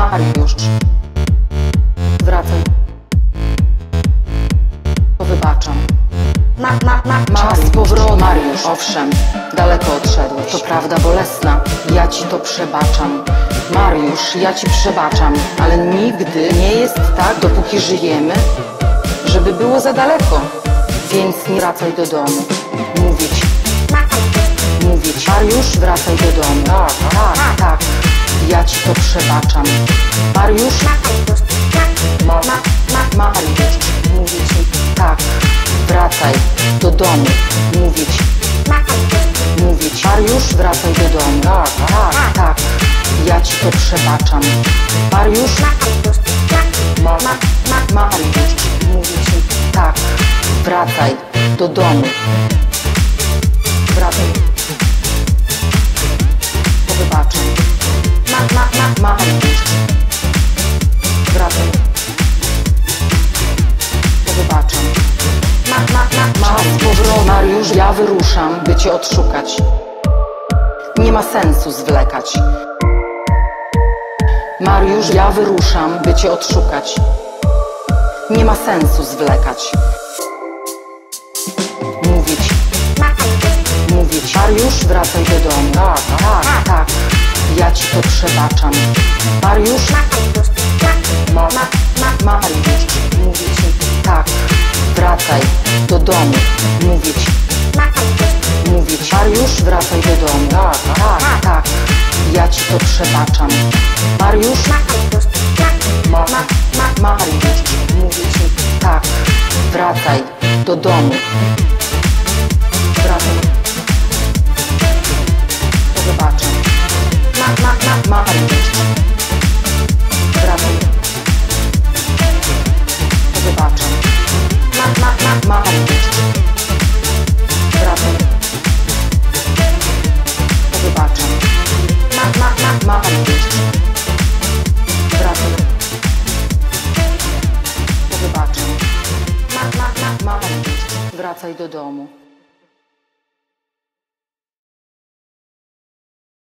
Mariusz, wracaj. To wybaczam. Czas powrotu. Mariusz, owszem, daleko odszedł. To prawda bolesna, ja ci to przebaczam. Mariusz, ja ci przebaczam, ale nigdy nie jest tak, dopóki żyjemy, żeby było za daleko. Więc nie wracaj do domu. Mówię ci. Mariusz, wracaj do domu. Tak, ja ci to przebaczam. Mariusz, Mariusz, mówię ci. Tak, wracaj do domu. Mówię ci. Mariusz, wracaj do domu. Tak, ja ci to przebaczam. Mariusz, Mariusz, mówię ci. Tak, wracaj do domu. Wracaj. To wybaczam. Mariusz, wracaj. To wybaczam. Czas powrotu. Mariusz, ja wyruszam, by cię odszukać. Nie ma sensu zwlekać. Mariusz, ja wyruszam, by cię odszukać. Nie ma sensu zwlekać. Mówię ci. Mariusz, wracaj do domu. Tak, ja ci to przebaczam. Mariusz, Mariusz, mówię ci. Tak, wracaj do domu. Mówię ci. Mariusz, wracaj do domu. Tak, ja ci to przebaczam. Mariusz, Mariusz, mówię ci. Tak, wracaj do domu. Wracaj. To wybaczam. Mariusz, wracaj. To wybaczam. Mariusz, wracaj. To wybaczam. Mariusz, wracaj. To wybaczam. Mariusz, wracaj do domu.